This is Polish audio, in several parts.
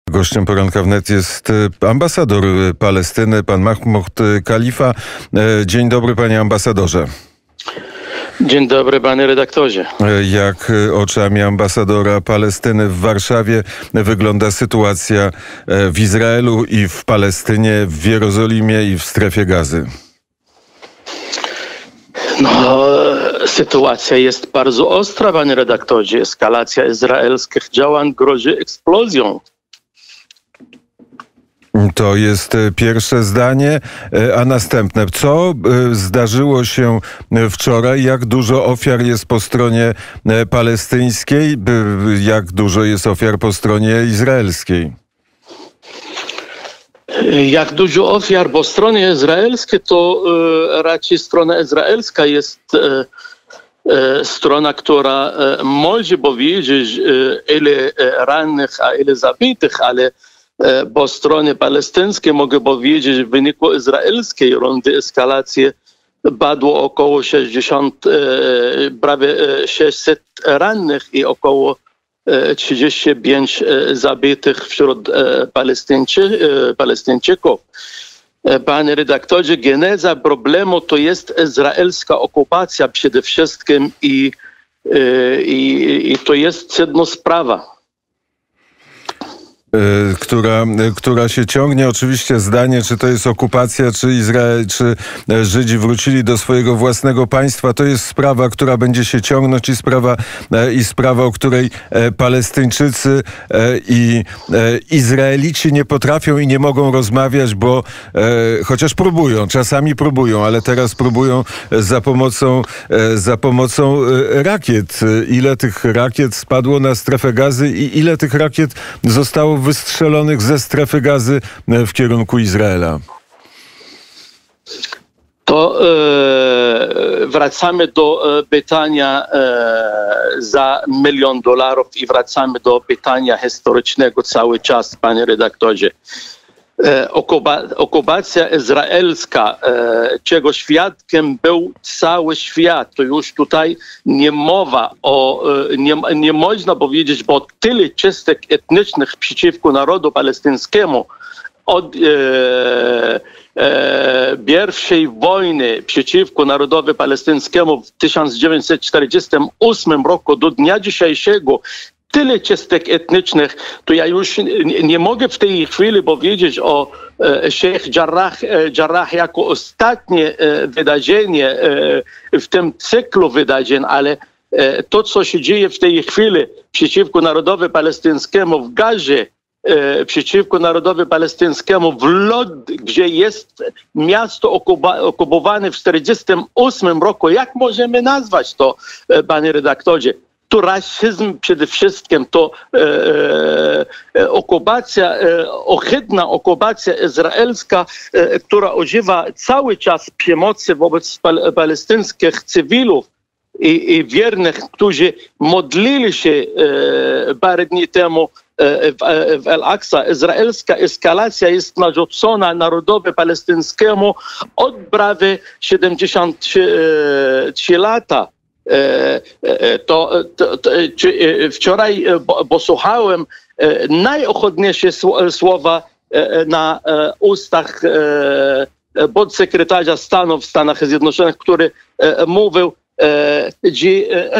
Gościem poranka wnet jest ambasador Palestyny, pan Mahmoud Khalifa. Dzień dobry, panie ambasadorze. Dzień dobry, panie redaktorze. Jak oczami ambasadora Palestyny w Warszawie wygląda sytuacja w Izraelu i w Palestynie, w Jerozolimie i w strefie Gazy? Sytuacja jest bardzo ostra, panie redaktorze. Eskalacja izraelskich działań grozi eksplozją. To jest pierwsze zdanie, a następne. Co zdarzyło się wczoraj? Jak dużo ofiar jest po stronie palestyńskiej? Jak dużo jest ofiar po stronie izraelskiej? Jak dużo ofiar po stronie izraelskiej, to raczej strona izraelska jest strona, która może powiedzieć, ile rannych, a ile zabitych, ale po stronie palestyńskiej mogę powiedzieć, że w wyniku izraelskiej rundy eskalacji padło około 60, prawie 600 rannych i około 35 zabitych wśród Palestyńczyków. Panie redaktorze, geneza problemu to jest izraelska okupacja przede wszystkim i to jest jedna sprawa. Która się ciągnie. Oczywiście zdanie, czy to jest okupacja, czy Izrael, czy Żydzi wrócili do swojego własnego państwa, to jest sprawa, która będzie się ciągnąć i sprawa, o której Palestyńczycy i Izraelici nie potrafią i nie mogą rozmawiać, bo chociaż czasami próbują, ale teraz próbują za pomocą rakiet. Ile tych rakiet spadło na strefę Gazy i ile tych rakiet zostało wystrzelonych ze strefy Gazy w kierunku Izraela? To wracamy do pytania za $1 milion i wracamy do pytania historycznego cały czas, panie redaktorze. Okupacja izraelska, czego świadkiem był cały świat, to już tutaj nie mowa nie można powiedzieć, bo tyle czystek etnicznych przeciwko narodu palestyńskiemu od pierwszej wojny przeciwko narodowi palestyńskiemu w 1948 roku do dnia dzisiejszego, tyle czystek etnicznych, to ja już nie mogę w tej chwili powiedzieć o Sheikh Jarrah jako ostatnie wydarzenie w tym cyklu wydarzeń, ale to, co się dzieje w tej chwili przeciwko narodowi palestyńskiemu w Gazie, przeciwko narodowi palestyńskiemu w Lod, gdzie jest miasto okupowane w 1948 roku. Jak możemy nazwać to, panie redaktorze? To rasizm przede wszystkim, to okupacja, ohydna okupacja izraelska, która używa cały czas przemocy wobec palestyńskich cywilów i wiernych, którzy modlili się parę dni temu w Al-Aqsa. Izraelska eskalacja jest narzucona narodowi palestyńskiemu od prawie 73 lata. Wczoraj posłuchałem najochotniejsze słowa na ustach podsekretarza stanu w Stanach Zjednoczonych, który mówił, że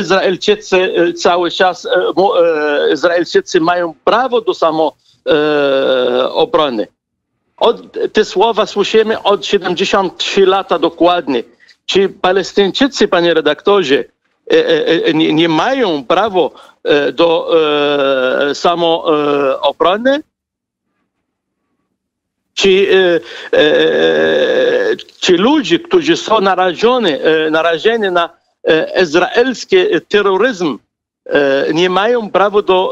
Izraelczycy mają prawo do samoobrony. Te słowa słyszymy od 73 lata dokładnie. Czy Palestyńczycy, panie redaktorze, nie mają prawa do samoobrony? Czy ludzie, którzy są narażeni na izraelski terroryzm, nie mają prawa do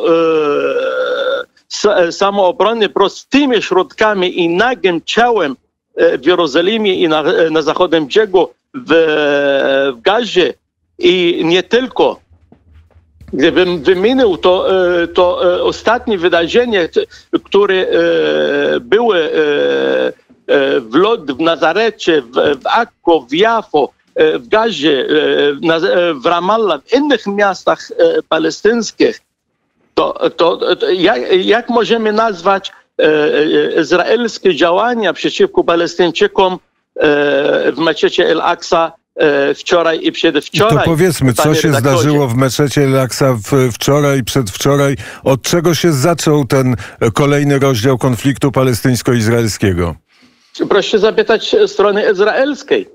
samoobrony prostymi środkami i nagim ciałem w Jerozolimie i na zachodnim brzegu w Gazie i nie tylko. Gdybym wymienił to ostatnie wydarzenie, które były w Lod, w Nazarecie, w Akko, w Jafo, w Gazie, w Ramallah, w innych miastach palestyńskich, Jak możemy nazwać izraelskie działania przeciwko Palestyńczykom w meczecie El-Aqsa wczoraj i przedwczoraj? To powiedzmy, co się zdarzyło w meczecie El-Aqsa wczoraj i przedwczoraj? Od czego się zaczął ten kolejny rozdział konfliktu palestyńsko-izraelskiego? Proszę zapytać strony izraelskiej.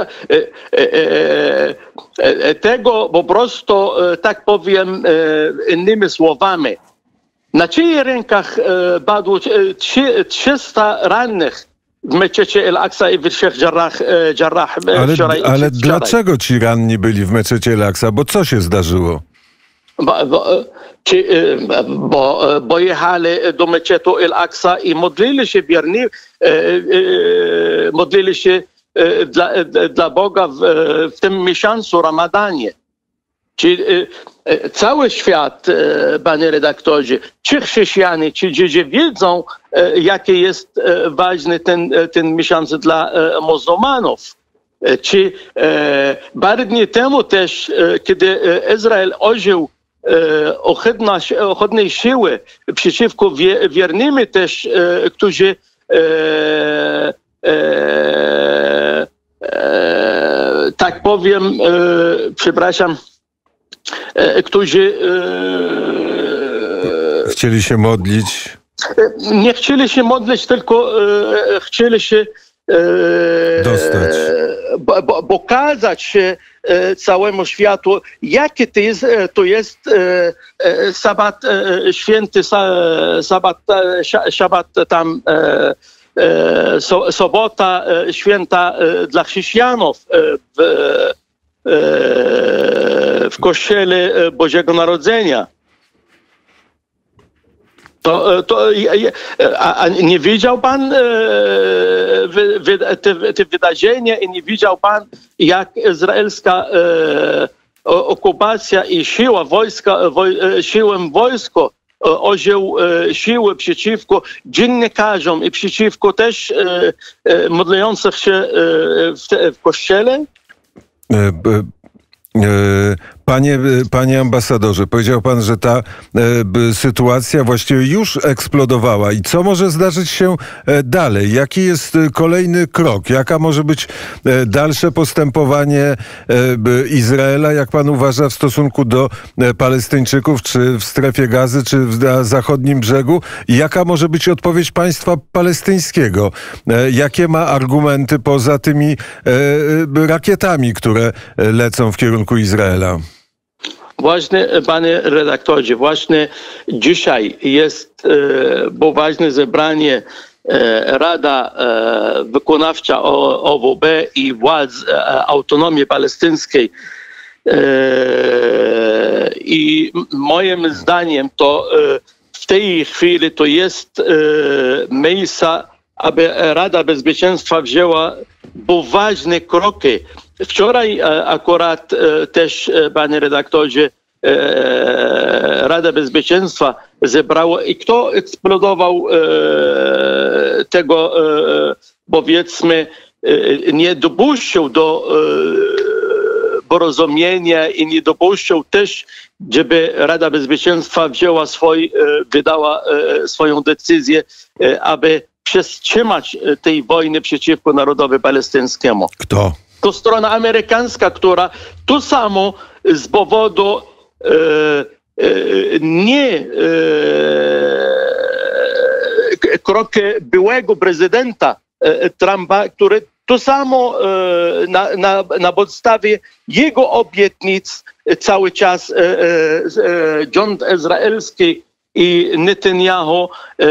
Tego po prostu, tak powiem innymi słowami, na czyich rękach padło 300 rannych w meczecie El-Aqsa i w Sheikh Jarrah wczoraj. Ale dlaczego ci ranni byli w meczecie El-Aqsa? Bo co się zdarzyło? Bo jechali do meczetu El-Aqsa i modlili się wierni, modlili się dla Boga w tym miesiącu Ramadanie. Czyli cały świat, panie redaktorze, czy chrześcijanie, czy Żydzi wiedzą, jaki jest ważny ten miesiąc dla muzułmanów. Czy parę dni temu też, kiedy Izrael użył ochotnej siły przeciwko wiernym też, którzy tak powiem, przepraszam, którzy chcieli się modlić. Nie chcieli się modlić, tylko chcieli się dostać. Pokazać się całemu światu, jaki to jest sabat święty, szabat tam, sobota święta dla chrześcijanów w Kościele Bożego Narodzenia. A nie widział pan te wydarzenia i nie widział pan, jak izraelska okupacja i siła wojska, wojsko użył siły przeciwko dziennikarzom i przeciwko też modlących się w kościele? Panie ambasadorze, powiedział pan, że ta sytuacja właściwie już eksplodowała. I co może zdarzyć się dalej? Jaki jest kolejny krok? Jaka może być dalsze postępowanie Izraela, jak pan uważa, w stosunku do Palestyńczyków, czy w strefie Gazy, czy na zachodnim brzegu? I jaka może być odpowiedź państwa palestyńskiego? Jakie ma argumenty poza tymi rakietami, które lecą w kierunku Izraela? Właśnie, panie redaktorze, właśnie dzisiaj było ważne zebranie Rada Wykonawcza OWB i władz autonomii palestyńskiej. I moim zdaniem to w tej chwili to jest miejsce, aby Rada Bezpieczeństwa wzięła poważne kroki. Wczoraj akurat też, panie redaktorze, Rada Bezpieczeństwa zebrała i kto eksplodował tego, powiedzmy, nie dopuścił do porozumienia i nie dopuścił też, żeby Rada Bezpieczeństwa wydała swoją decyzję, aby powstrzymać tej wojny przeciwko narodowi palestyńskiemu. Kto? To strona amerykańska, która to samo z powodu kroku byłego prezydenta Trumpa, który to samo na podstawie jego obietnic cały czas rząd izraelski i Netanyahu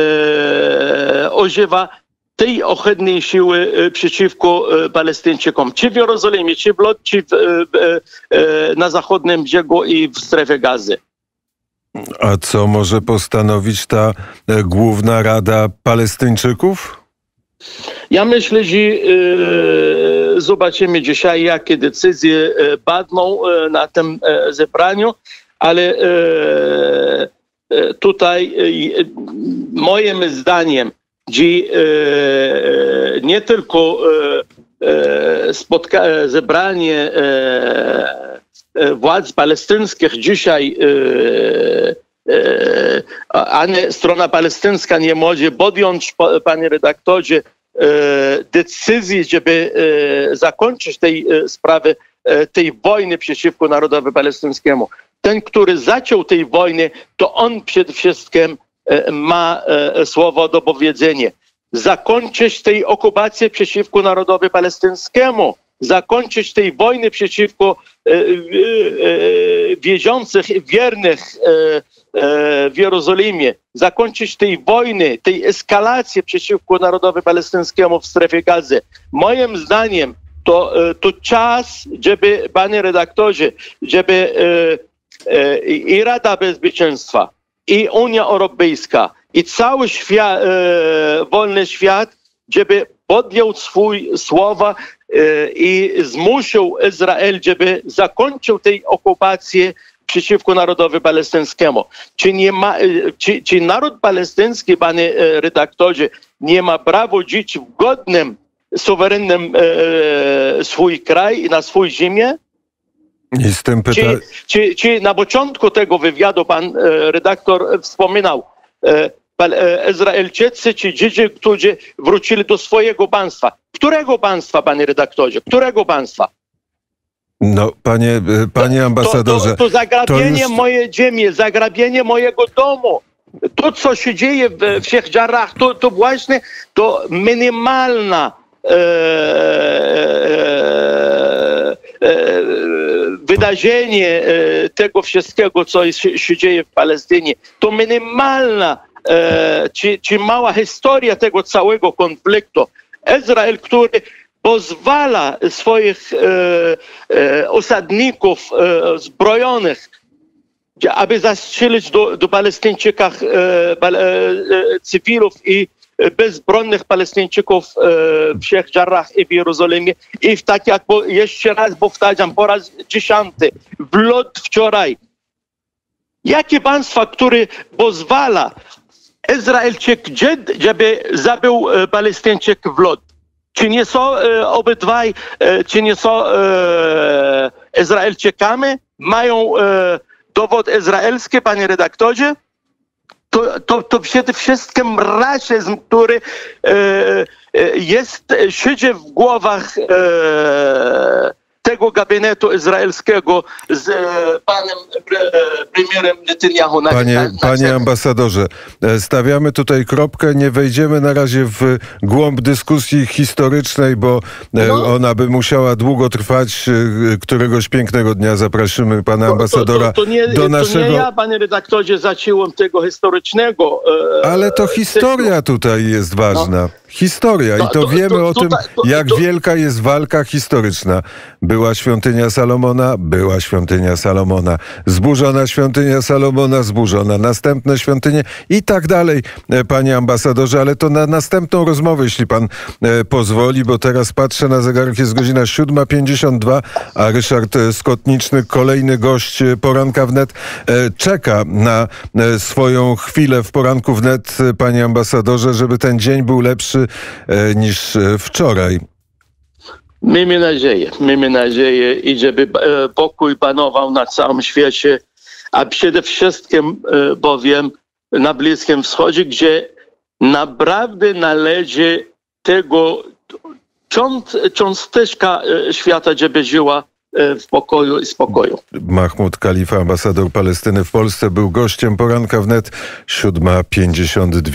używa tej ohydnej siły przeciwko Palestyńczykom, czy w Jerozolimie, czy w Lod, czy na zachodnim brzegu i w strefie Gazy. A co może postanowić ta główna Rada Palestyńczyków? Ja myślę, że zobaczymy dzisiaj, jakie decyzje padną na tym zebraniu, ale tutaj moim zdaniem, że nie tylko zebranie władz palestyńskich dzisiaj ani strona palestyńska nie może podjąć, panie redaktorze, decyzji, żeby zakończyć tej sprawy, tej wojny przeciwko narodowi palestyńskiemu. Ten, który zaczął tej wojny, to on przede wszystkim ma słowo do powiedzenia. Zakończyć tej okupacji przeciwko narodowi palestyńskiemu, zakończyć tej wojny przeciwko wierzących, wiernych w Jerozolimie, zakończyć tej wojny, tej eskalacji przeciwko narodowi palestyńskiemu w strefie Gazy. Moim zdaniem to czas, żeby, panie redaktorze, żeby i Rada Bezpieczeństwa, i Unia Europejska, i cały świat, wolny świat, żeby podjął słowa i zmusił Izrael, żeby zakończył tej okupacji przeciwko narodowi palestyńskiemu. Czy naród palestyński, panie redaktorze, nie ma prawa żyć w godnym, suwerennym swój kraj i na swój ziemię? I z tym Czy na początku tego wywiadu pan redaktor wspominał, Izraelczycy czy Żydzi, którzy wrócili do swojego państwa. Którego państwa, panie redaktorze? Którego państwa? No, panie ambasadorze. To zagrabienie mojej ziemi, zagrabienie mojego domu. To, co się dzieje w Siech Jarrah, to właśnie to minimalna wydarzenie tego wszystkiego, co się dzieje w Palestynie. To minimalna czy mała historia tego całego konfliktu. Izrael, który pozwala swoich osadników zbrojonych, aby zastrzelić do Palestyńczyków cywilów i bezbronnych Palestyńczyków w Siech Jarrah i w Jerozolimie. I tak jak jeszcze raz powtarzam, po raz 10, w lot wczoraj. Jakie państwa, które pozwala Izraelczyk, żeby zabił Palestyńczyk w lot? Czy nie są obydwaj, czy nie są Izraelczykami? Mają dowód izraelski, panie redaktorze? To przede wszystkim rasizm, który siedzi w głowach tego gabinetu izraelskiego z panem premierem Netanyahu. Panie ambasadorze, stawiamy tutaj kropkę, nie wejdziemy na razie w głąb dyskusji historycznej, bo ona by musiała długo trwać. Któregoś pięknego dnia zaprosimy pana ambasadora do naszego... To nie ja, panie redaktorze, zacząłem tego historycznego. Ale to historia tutaj jest ważna. Historia i to wiemy o tym, jak wielka jest walka historyczna. Była świątynia Salomona, była świątynia Salomona. Zburzona świątynia Salomona, zburzona. Następne świątynie i tak dalej, panie ambasadorze, ale to na następną rozmowę, jeśli pan pozwoli, bo teraz patrzę na zegarek, jest godzina 7:52, a Ryszard Skotniczny, kolejny gość Poranka Wnet, czeka na swoją chwilę w Poranku Wnet, panie ambasadorze, żeby ten dzień był lepszy niż wczoraj. Miejmy nadzieję i żeby pokój panował na całym świecie, a przede wszystkim bowiem na Bliskim Wschodzie, gdzie naprawdę należy tego cząsteczka świata, żeby żyła w pokoju i spokoju. Mahmud Khalifa, ambasador Palestyny w Polsce, był gościem Poranka Wnet, 7:52.